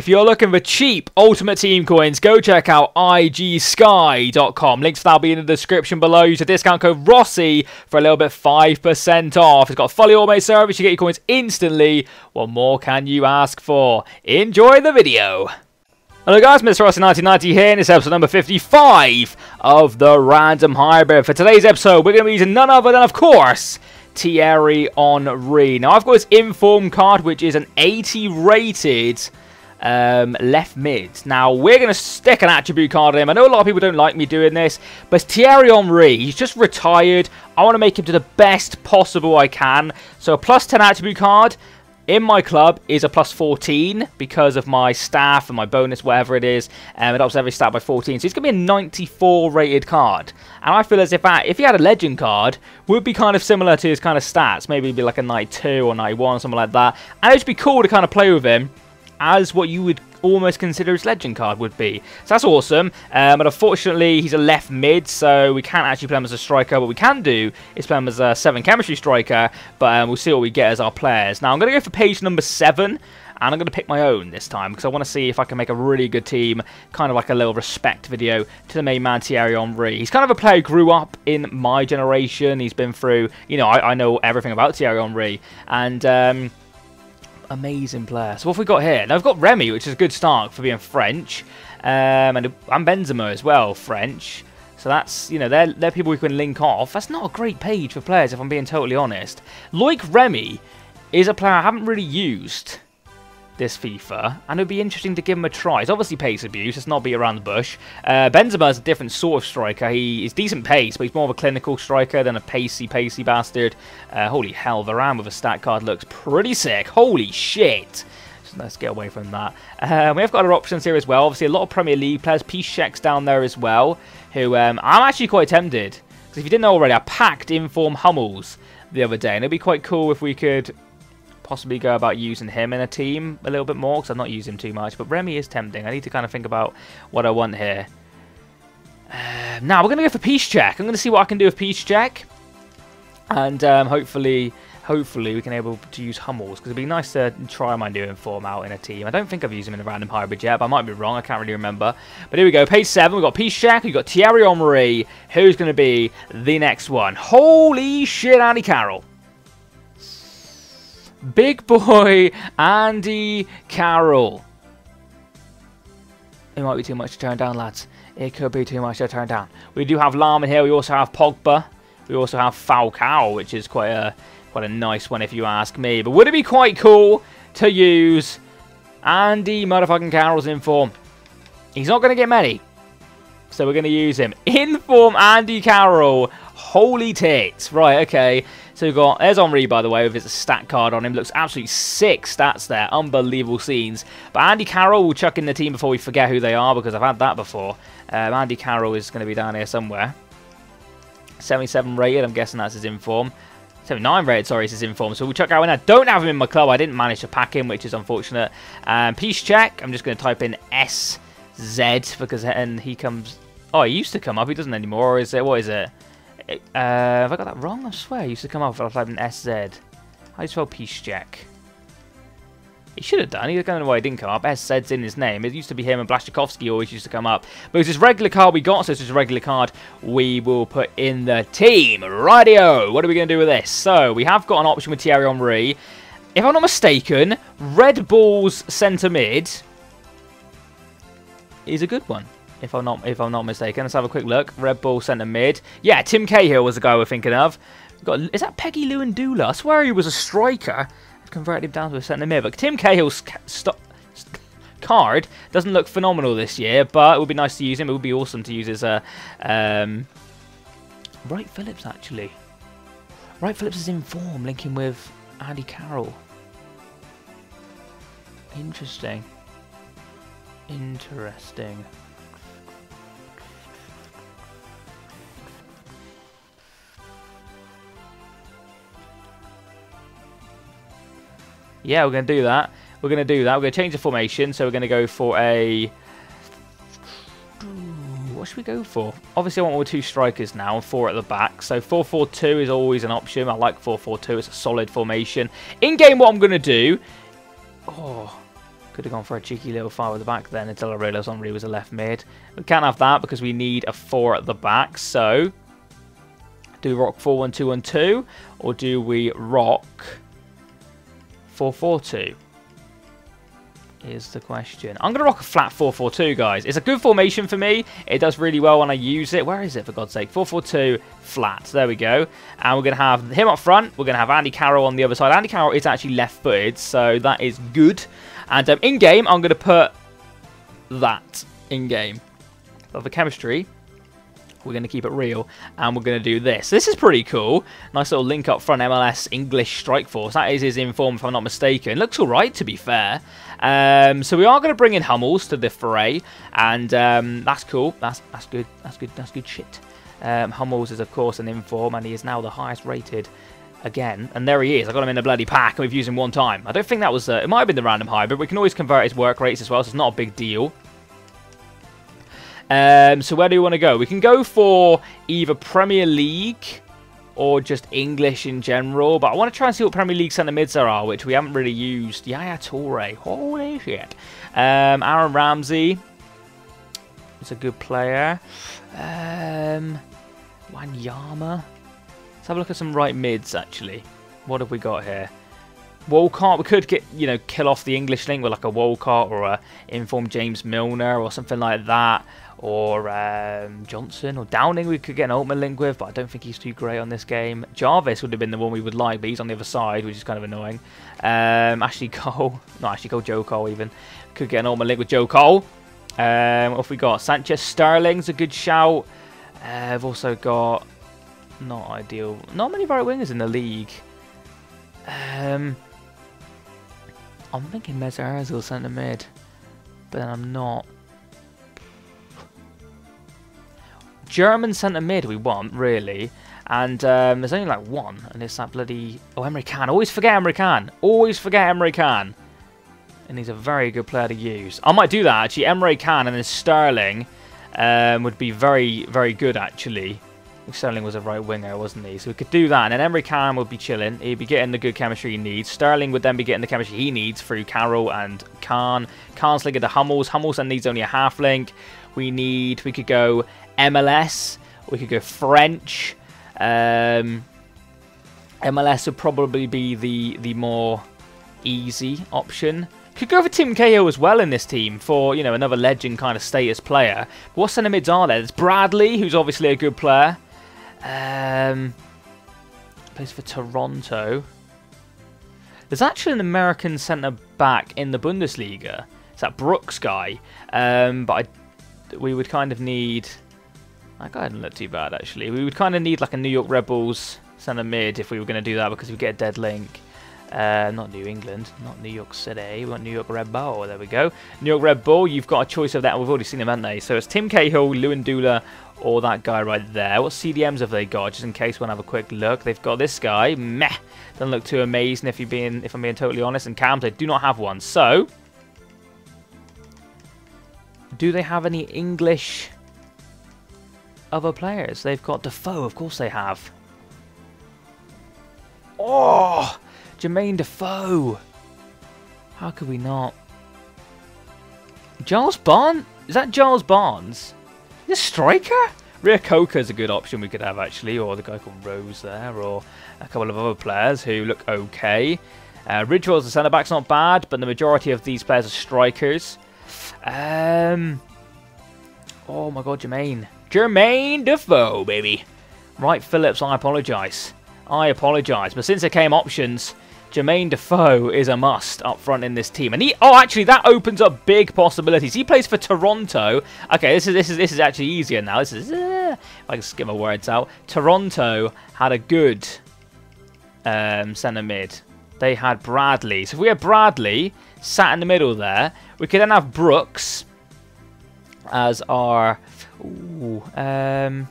If you're looking for cheap Ultimate Team coins, go check out igsky.com. Links for that will be in the description below. Use the discount code Rossi for a little bit 5% off. It's got a fully automated service. You get your coins instantly. What more can you ask for? Enjoy the video. Hello guys, Mr. Rossi 1990 here, and it's episode number 55 of the Random Hybrid. For today's episode, we're going to be using none other than, of course, Thierry Henry. Now, I've got his Inform card, which is an 80 rated left mid. Now, we're going to stick an attribute card in him. I know a lot of people don't like me doing this, but Thierry Henry, he's just retired. I want to make him to the best possible I can. So, a plus 10 attribute card in my club is a plus 14 because of my staff and my bonus, whatever it is. It ups every stat by 14. So, it's going to be a 94 rated card. And I feel as if he had a legend card, would be kind of similar to his kind of stats. Maybe it'd be like a 92 or 91, something like that. And it would be cool to kind of play with him as what you would almost consider his legend card would be. So that's awesome. But unfortunately, he's a left mid, so we can't actually play him as a striker. What we can do is play him as a 7 chemistry striker, but we'll see what we get as our players. Now, I'm going to go for page number 7, and I'm going to pick my own this time, because I want to see if I can make a really good team, kind of like a little respect video to the main man, Thierry Henry. He's kind of a player who grew up in my generation. He's been through, you know, I know everything about Thierry Henry, and amazing player. So what have we got here? Now we've got Remy, which is a good start for being French, and Benzema as well, French. So that's, you know, they're people we can link off. That's not a great page for players, if I'm being totally honest. Loic Remy is a player I haven't really used this FIFA, and it would be interesting to give him a try. It's obviously pace abuse, let's not beat around the bush. Benzema is a different sort of striker. He is decent pace, but he's more of a clinical striker than a pacey bastard. Holy hell, Varane with a stat card looks pretty sick. Holy shit. So let's get away from that. We have got other options here as well. Obviously, a lot of Premier League players. Piszczek's down there as well, who I'm actually quite tempted. Because if you didn't know already, I packed Inform Hummels the other day, and it'd be quite cool if we could possibly go about using him in a team a little bit more, because I've not used him too much. But Remy is tempting. I need to kind of think about what I want here. Now, we're going to go for Piszczek. I'm going to see what I can do with Piszczek. And hopefully we can able to use Hummels, because it'd be nice to try my new Inform out in a team. I don't think I've used him in a random hybrid yet, but I might be wrong. I can't really remember. But here we go. Page 7. We've got Piszczek. We've got Thierry Henry. Who's going to be the next one? Holy shit, Andy Carroll. Big boy Andy Carroll. It might be too much to turn down, lads. It could be too much to turn down. We do have Lahm in here. We also have Pogba. We also have Falcao, which is quite a nice one if you ask me. But would it be quite cool to use Andy motherfucking Carroll's Inform? He's not going to get many, so we're going to use him. Inform Andy Carroll. Holy tits. Right, okay. So we've got, there's Henry, by the way, with his stat card on him. Looks absolutely sick stats there. Unbelievable scenes. But Andy Carroll, we'll chuck in the team before we forget who they are, because I've had that before. Andy Carroll is going to be down here somewhere. 77 rated, I'm guessing that's his Inform. 79 rated, sorry, is his Inform. So we'll chuck out in. I don't have him in my club. I didn't manage to pack him, which is unfortunate. Piszczek, I'm just going to type in SZ, because and he comes... Oh, he used to come up. He doesn't anymore. Or is it, what is it? Have I got that wrong? I swear he used to come up if I typed in SZ. How do you spell Piszczek? He should have done. I don't know why he didn't come up. SZ's in his name. It used to be him, and Blaszczykowski always used to come up. But it's this regular card we got, so it's just a regular card we will put in the team. Rightio. What are we going to do with this? So, we have got an option with Thierry Henry. If I'm not mistaken, Red Bull's centre mid is a good one. If I'm not mistaken. Let's have a quick look. Red Bull centre mid. Yeah, Tim Cahill was the guy we're thinking of. Is that Peggy Lewandula? I swear he was a striker. I've converted him down to a centre mid. But Tim Cahill's card doesn't look phenomenal this year, but it would be nice to use him. It would be awesome to use his Wright Phillips, actually. Wright Phillips is in form, linking with Andy Carroll. Interesting. Interesting. Yeah, we're going to do that. We're going to change the formation. So we're going to go for a... What should we go for? Obviously, I want all 2 strikers now and 4 at the back. So 4-4-2 is always an option. I like 4-4-2. It's a solid formation. In-game, what I'm going to do... Oh, Could have gone for a cheeky little 5 at the back then until I realised Henry was a left mid. We can't have that because we need a 4 at the back. So, do we rock 4-1-2-1-2 or do we rock 4-4-2? Is the question. I'm going to rock a flat 4-4-2, guys. It's a good formation for me. It does really well when I use it. Where is it, for God's sake? 4-4-2 flat. There we go. And we're going to have him up front. We're going to have Andy Carroll on the other side. Andy Carroll is actually left-footed, so that is good. And in-game, I'm going to put that in-game. But for chemistry, we're going to keep it real, and we're going to do this. This is pretty cool. Nice little link up front, MLS English Strike Force. That is his inform, if I'm not mistaken. Looks all right, to be fair. So we are going to bring in Hummels to the fray, and that's cool. That's good. That's good shit. Hummels is, of course, an inform, and he is now the highest rated again. And there he is. I got him in the bloody pack, and we've used him one time. I don't think that was... it might have been the random hybrid. We can always convert his work rates as well, so it's not a big deal. So where do we want to go? We can go for either Premier League or just English in general. But I want to try and see what Premier League centre mids there are, which we haven't really used. Yaya Toure. Holy shit. Aaron Ramsey is a good player. Wanyama. Let's have a look at some right mids, actually. What have we got here? Walcott. We could get, you know, kill off the English link with like a Walcott or a informed James Milner or something like that. Or Johnson or Downing we could get an ultimate link with, but I don't think he's too great on this game. Jarvis would have been the one we would like, but he's on the other side, which is kind of annoying. Ashley Cole. Not Ashley Cole, Joe Cole even. Could get an ultimate link with Joe Cole. What have we got? Sanchez Sterling's a good shout. I've also got... Not ideal. Not many right wingers in the league. I'm thinking Mesut Ozil centre mid, but then I'm not. German centre mid we want, really, and there's only like one, and it's that bloody... Oh, Emre Can. Always forget Emre Can. Always forget Emre Can. And he's a very good player to use. I might do that, actually. Emre Can and then Sterling would be very, very good, actually. Sterling was a right winger, wasn't he? So we could do that, and then Emre Can would be chilling. He'd be getting the good chemistry he needs. Sterling would then be getting the chemistry he needs through Carroll and Khan. Khan's linking to Hummels. Hummels then needs only a half link. We could go MLS. We could go French. MLS would probably be the more easy option. Could go for Tim Cahill as well in this team for, you know, another legend kind of status player. But what centre mids are there? There's Bradley, who's obviously a good player. Plays for Toronto. There's actually an American centre back in the Bundesliga. It's that Brooks guy. But we would kind of need... That guy didn't look too bad, actually. We would kind of need like a New York Red Bulls centre mid if we were going to do that, because we get a dead link. Not New England, not New York City. We want New York Red Bull. There we go. New York Red Bull, you've got a choice of that. We've already seen them, haven't they? So it's Tim Cahill, Lewandula, or that guy right there. What CDMs have they got? Just in case we want to have a quick look. They've got this guy. Meh. Doesn't look too amazing if I'm being totally honest. And Cams, they do not have one. So, do they have any English other players? They've got Defoe. Of course they have. Oh! Jermaine Defoe. How could we not? Giles Barnes? Is that Giles Barnes? Is a striker? Ria Coca is a good option we could have, actually. Or the guy called Rose there. Or a couple of other players who look okay. Ridgewell's the centre-back's not bad, but the majority of these players are strikers. Oh my god, Jermaine. Jermaine Defoe, baby. Right, Phillips, I apologise. But since there came options, Jermaine Defoe is a must up front in this team. And actually, that opens up big possibilities. He plays for Toronto. Okay, this is actually easier now. This is, if I can just get my words out. Toronto had a good centre mid. They had Bradley. So if we had Bradley sat in the middle there, we could then have Brooks as our... the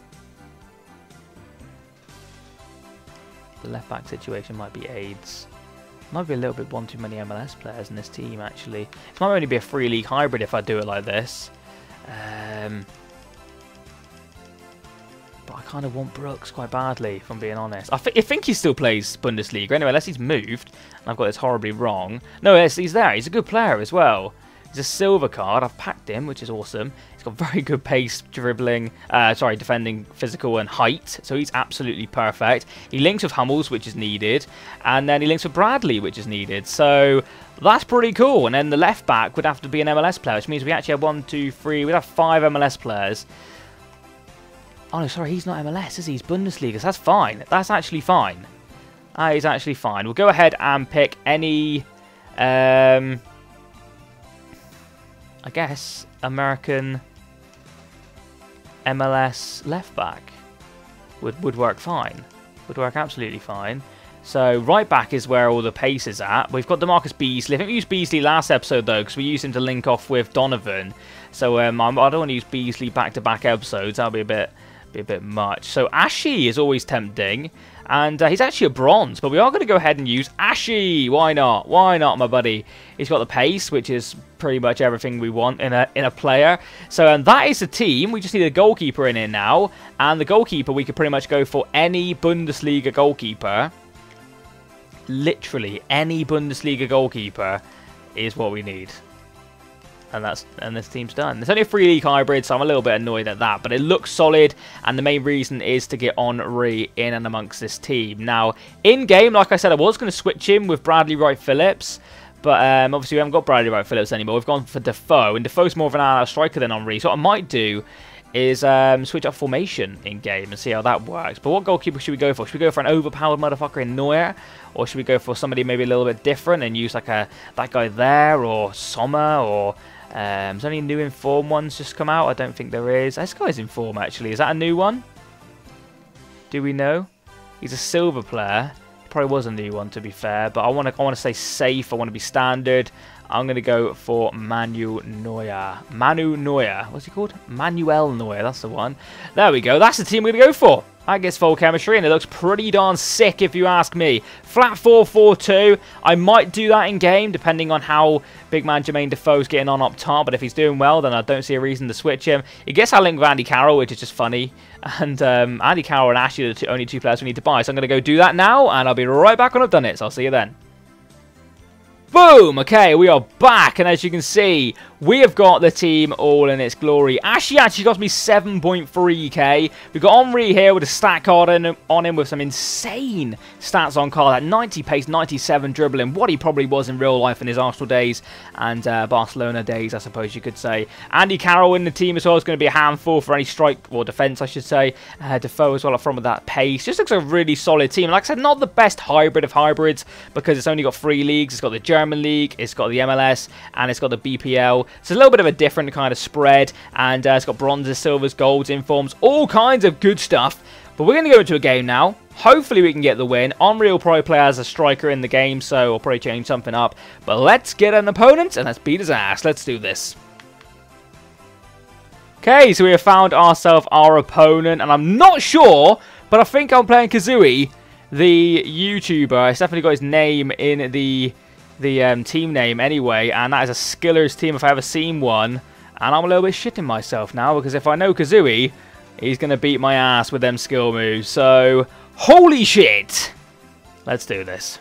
left back situation might be AIDS. Might be a little bit one too many MLS players in this team, actually. It might only be a free league hybrid if I do it like this. But I kind of want Brooks quite badly, if I'm being honest. I think he still plays Bundesliga. Anyway, unless he's moved, and I've got this horribly wrong. No, he's there. He's a good player as well. He's a silver card. I've packed him, which is awesome. He's got very good pace, dribbling, defending, physical, and height. So he's absolutely perfect. He links with Hummels, which is needed. And then he links with Bradley, which is needed. So that's pretty cool. And then the left back would have to be an MLS player, which means we actually have 1, 2, 3. We'd have 5 MLS players. Oh, no, sorry, he's not MLS, is he? He's Bundesliga, so that's fine. That's actually fine. That is actually fine. We'll go ahead and pick any... I guess American MLS left back would work fine. Would work absolutely fine. So right back is where all the pace is at. We've got DeMarcus Beasley. I think we used Beasley last episode though, because we used him to link off with Donovan. So I don't want to use Beasley back-to-back episodes. That'll be a bit much. So Ashy is always tempting. And he's actually a bronze, but we are going to go ahead and use Ashy. Why not? Why not, my buddy? He's got the pace, which is pretty much everything we want in a player. So that is the team. We just need a goalkeeper in here now. And the goalkeeper, we could pretty much go for any Bundesliga goalkeeper. Literally, any Bundesliga goalkeeper is what we need. And this team's done. It's only a 3-league hybrid, so I'm a little bit annoyed at that. But it looks solid, and the main reason is to get Henry in and amongst this team. Now, in-game, like I said, I was going to switch him with Bradley Wright-Phillips. But obviously, we haven't got Bradley Wright-Phillips anymore. We've gone for Defoe, and Defoe's more of an out striker than Henry. So what I might do is switch up formation in-game and see how that works. But what goalkeeper should we go for? Should we go for an overpowered motherfucker in Neuer? Or should we go for somebody maybe a little bit different and use like that guy there, or Sommer, or... Is there any new inform ones just come out? I don't think there is. This guy's inform actually. Is that a new one? Do we know? He's a silver player. He probably was a new one to be fair, but I want to stay safe. I want to be standard. I'm going to go for Manuel Neuer. Manu Neuer. What's he called? Manuel Neuer. That's the one. There we go. That's the team we're going to go for. That gets full chemistry, and it looks pretty darn sick if you ask me. Flat 4-4-2. I might do that in game, depending on how big man Jermaine Defoe's getting on up top. But if he's doing well, then I don't see a reason to switch him. He gets our link with Andy Carroll, which is just funny. And Andy Carroll and Ashley are the only 2 players we need to buy. So I'm going to go do that now, and I'll be right back when I've done it. So I'll see you then. Boom! Okay, we are back, and as you can see, we have got the team all in its glory. Ashley actually cost me 7.3k. We've got Henry here with a stat card on him with some insane stats on card. At 90 pace, 97 dribbling, what he probably was in real life in his Arsenal days and Barcelona days, I suppose you could say. Andy Carroll in the team as well is going to be a handful for any strike, or defence, I should say. Defoe as well up front with that pace. Just looks like a really solid team. Like I said, not the best hybrid of hybrids because it's only got 3 leagues. It's got the German League, it's got the MLS, and it's got the BPL. So it's a little bit of a different kind of spread, and it's got bronzes, silvers, golds, informs, all kinds of good stuff. But we're going to go into a game now. Hopefully we can get the win. Henry will probably play as a striker in the game, so we'll probably change something up. But let's get an opponent, and let's beat his ass. Let's do this. Okay, so we have found ourselves our opponent, and I'm not sure, but I think I'm playing Kazooie, the YouTuber. It's definitely got his name in the team name anyway, and that is a Skillers team if I ever seen one. And I'm a little bit shitting myself now, because if I know Kazooie, he's going to beat my ass with them skill moves. So, holy shit! Let's do this.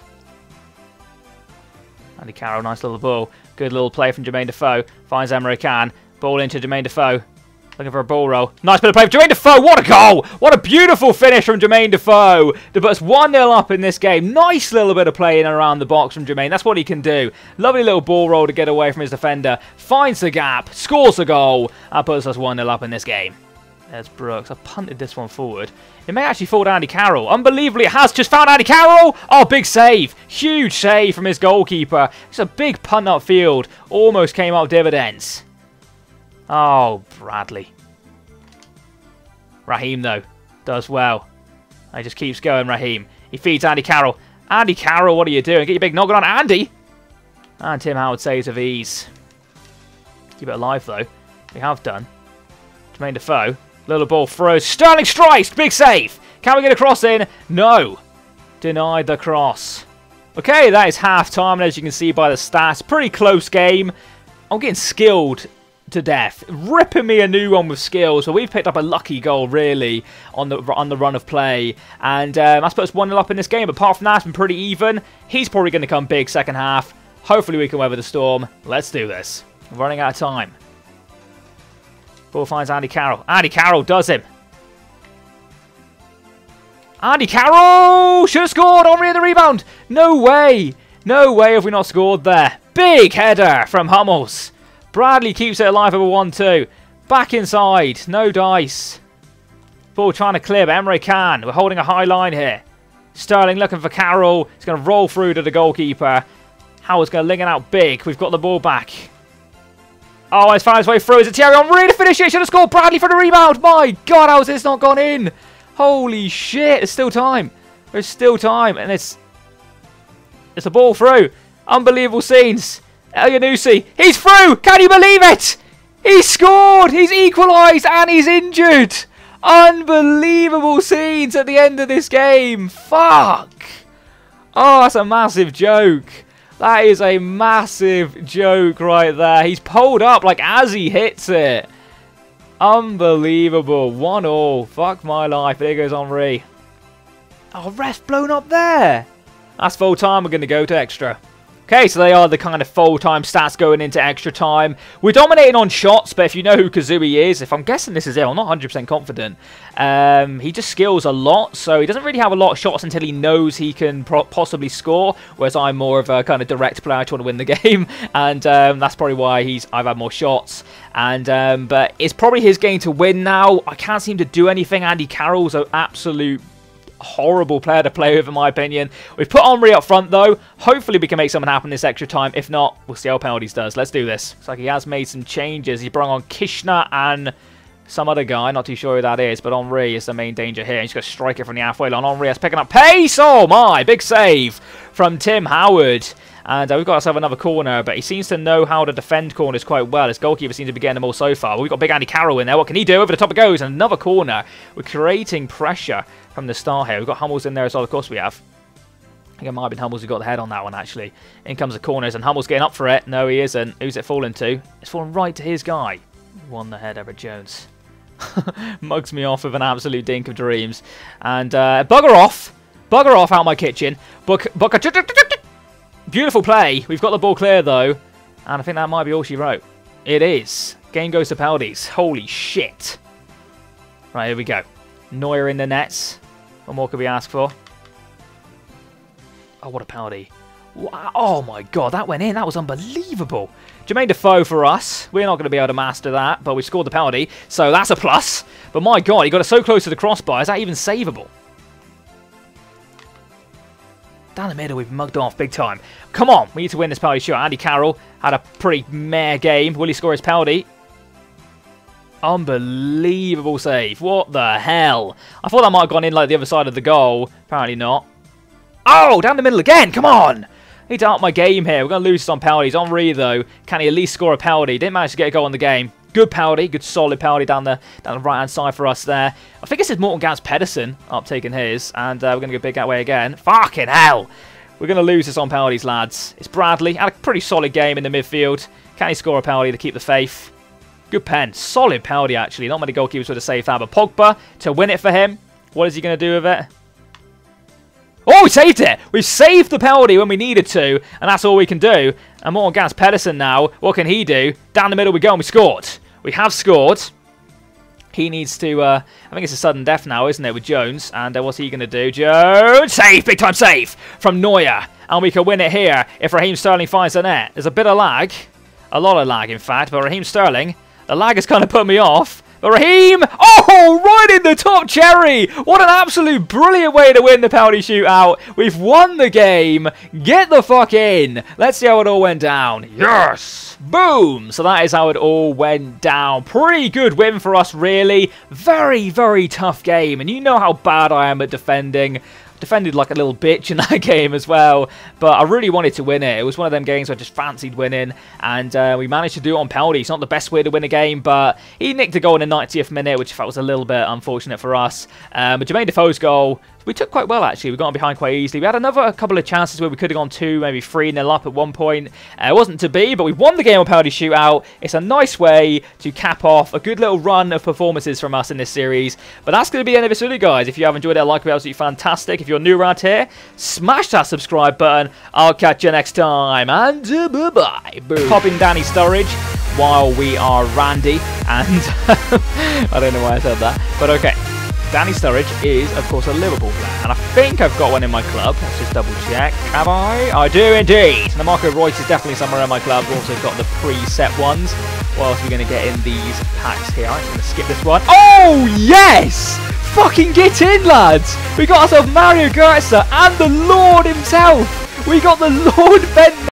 Andy Carroll, nice little ball. Good little play from Jermaine Defoe. Finds Emre Can. Ball into Jermaine Defoe. Looking for a ball roll. Nice bit of play from Jermaine Defoe. What a goal! What a beautiful finish from Jermaine Defoe. To put us 1-0 up in this game. Nice little bit of play in and around the box from Jermaine. That's what he can do. Lovely little ball roll to get away from his defender. Finds the gap. Scores a goal. That puts us 1-0 up in this game. There's Brooks. I punted this one forward. It may actually fall to Andy Carroll. Unbelievably, it has just found Andy Carroll. Oh, big save. Huge save from his goalkeeper. It's a big punt upfield. Almost came out dividends. Oh, Bradley. Raheem, though, does well. He just keeps going, Raheem. He feeds Andy Carroll. Andy Carroll, what are you doing? Get your big noggin on Andy. And Tim Howard saves with ease. Keep it alive, though. We have done. Jermaine Defoe. Little ball throws. Sterling strikes. Big save. Can we get a cross in? No. Denied the cross. Okay, that is half-time. And as you can see by the stats, pretty close game. I'm getting skilled to death, ripping me a new one with skill. So we've picked up a lucky goal, really, on the run of play. And that's put us 1-0 up in this game. Apart from that, it's been pretty even. He's probably going to come big second half. Hopefully we can weather the storm. Let's do this. I'm running out of time. Ball finds Andy Carroll. Andy Carroll does him. Andy Carroll should have scored. Henry in the rebound. No way. No way have we not scored there. Big header from Hummels. Bradley keeps it alive over 1-2. Back inside. No dice. Ball trying to clear, but Emre Can. We're holding a high line here. Sterling looking for Carroll. He's going to roll through to the goalkeeper. Howard's going to ling it out big. We've got the ball back. Oh, he's found his way through. Is it Thierry Henry to finish it? Should have scored. Bradley for the rebound. My God, how has this not gone in? Holy shit. There's still time. There's still time. And it's a ball through. Unbelievable scenes. Elyounoussi. He's through. Can you believe it? He's scored. He's equalised and he's injured. Unbelievable scenes at the end of this game. Fuck. Oh, that's a massive joke. That is a massive joke right there. He's pulled up like as he hits it. Unbelievable. 1-1. Fuck my life. There goes Henry. Oh, ref blown up there. That's full time. We're going to go to extra. Okay, so they are the kind of full-time stats going into extra time. We're dominating on shots, but if you know who Kazooie is, if I'm guessing this is it, I'm not 100% confident. He just skills a lot, so he doesn't really have a lot of shots until he knows he can possibly score, whereas I'm more of a kind of direct player trying to win the game, and that's probably why I've had more shots. And but it's probably his game to win now. I can't seem to do anything. Andy Carroll's an absolute horrible player to play with, in my opinion. We've put Henry up front, though. Hopefully we can make something happen this extra time. If not, we'll see how penalties does. Let's do this. Looks like he has made some changes. He brought on Kishna and some other guy. Not too sure who that is, but Henry is the main danger here. He's going to strike it from the halfway line. Henry is picking up pace. Oh, my. Big save from Tim Howard. And we've got ourselves another corner, but he seems to know how to defend corners quite well. His goalkeeper seems to be getting them all so far. But we've got big Andy Carroll in there. What can he do? Over the top it goes. And another corner. We're creating pressure from the start here. We've got Hummels in there as well. Of course we have. I think it might have been Hummels who got the head on that one, actually. In comes the corners, and Hummels getting up for it. No, he isn't. Who's it falling to? It's falling right to his guy. Won the head over Jones. Mugs me off with an absolute dink of dreams. And bugger off. Bugger off out my kitchen. Beautiful play. We've got the ball clear, though. And I think that might be all she wrote. It is. Game goes to penalties. Holy shit. Right, here we go. Neuer in the nets. What more could we ask for? Oh, what a penalty. Wow. Oh, my God. That went in. That was unbelievable. Jermaine Defoe for us. We're not going to be able to master that, but we scored the penalty, so that's a plus. But, my God, he got it so close to the crossbar. Is that even savable? Down the middle, we've mugged off big time. Come on, we need to win this penalty shot. Andy Carroll had a pretty meh game. Will he score his penalty? Unbelievable save. What the hell? I thought that might have gone in like the other side of the goal. Apparently not. Oh, down the middle again. Come on. I need to up my game here. We're going to lose this on penalties. Henry, though, can he at least score a penalty? Didn't manage to get a goal in the game. Good penalty, good solid penalty down the right-hand side for us there. I think this is Morten Gans Pedersen up taking his, and we're going to go big that way again. Fucking hell! We're going to lose this on penalties, lads. It's Bradley. Had a pretty solid game in the midfield. Can he score a penalty to keep the faith? Good pen. Solid penalty, actually. Not many goalkeepers would have saved that, but Pogba to win it for him. What is he going to do with it? Oh, we saved it! We've saved the penalty when we needed to, and that's all we can do. And Morten Gans Pedersen now, what can he do? Down the middle we go, and we scored. We have scored. He needs to, I think it's a sudden death now, isn't it, with Jones? And what's he going to do? Jones! Save! Big time save from Neuer. And we can win it here if Raheem Sterling finds the net. There's a bit of lag. A lot of lag, in fact. But Raheem Sterling, the lag has kind of put me off. But Raheem, oh, right in the top cherry. What an absolute brilliant way to win the penalty shootout. We've won the game. Get the fuck in. Let's see how it all went down. Yes. Boom. So that is how it all went down. Pretty good win for us, really. Very, very tough game. And you know how bad I am at defending. defended like a little bitch in that game as well, but I really wanted to win it. It was one of them games where I just fancied winning, and we managed to do it on penalty. It's not the best way to win a game, but he nicked a goal in the 90th minute, which I felt was a little bit unfortunate for us. But Jermaine Defoe's goal, we took quite well, actually. We got behind quite easily. We had a couple of chances where we could have gone 2, maybe 3-0 up at one point. It wasn't to be, but we won the game on penalty shootout. It's a nice way to cap off a good little run of performances from us in this series. But that's going to be the end of this video, guys. If you have enjoyed it, like it, absolutely fantastic. If you're new around here, smash that subscribe button. I'll catch you next time, and bye-bye. Popping Danny Sturridge while we are Randy, and I don't know why I said that, but okay. Danny Sturridge is, of course, a Liverpool player, and I think I've got one in my club. Let's just double check. Have I? I do indeed. The Marco Reus is definitely somewhere in my club. We've also got the preset ones. What else are we going to get in these packs here? I'm just going to skip this one. Oh, yes! Fucking get in, lads! We got ourselves Mario Götze and the Lord himself! We got the Lord Ben